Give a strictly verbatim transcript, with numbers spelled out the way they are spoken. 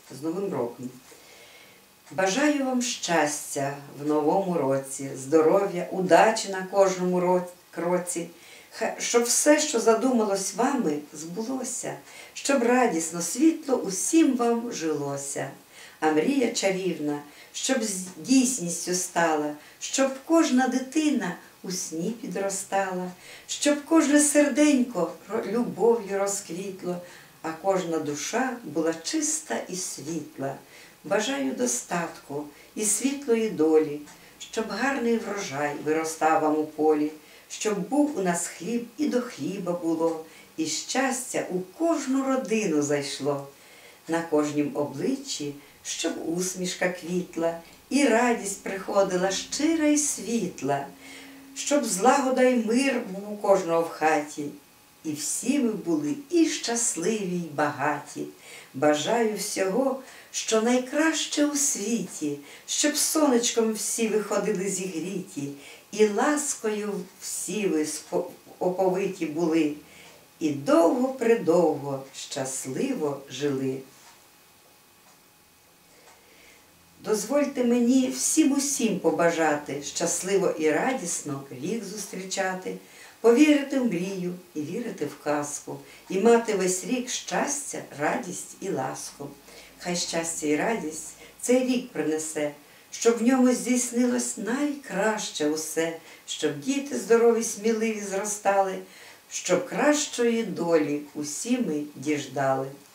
з Новим роком! Бажаю вам щастя в новому році, здоров'я, удачі на кожному кроці, щоб все, що задумалось вами, збулося, щоб радісно, світло усім вам жилося. А мрія чарівна, щоб з дійсністю стала, щоб кожна дитина у сні підростала, щоб кожне серденько любов'ю розквітло, а кожна душа була чиста і світла. Бажаю достатку і світлої долі, щоб гарний врожай виростав вам у полі, щоб був у нас хліб і до хліба було, і щастя у кожну родину зайшло. На кожнім обличчі, щоб усмішка квітла, і радість приходила щира й світла, щоб злагода й мир був у кожного в хаті, і всі ми були і щасливі, й багаті. Бажаю всього, що найкраще у світі, щоб сонечком всі виходили зігріті, і ласкою всі ви оповиті були, і довго-предовго щасливо жили. Дозвольте мені всім-усім побажати щасливо і радісно рік зустрічати, повірити в мрію і вірити в казку, і мати весь рік щастя, радість і ласку. Хай щастя і радість цей рік принесе, щоб в ньому здійснилось найкраще усе, щоб діти здорові, сміливі зростали, щоб кращої долі усі ми діждали.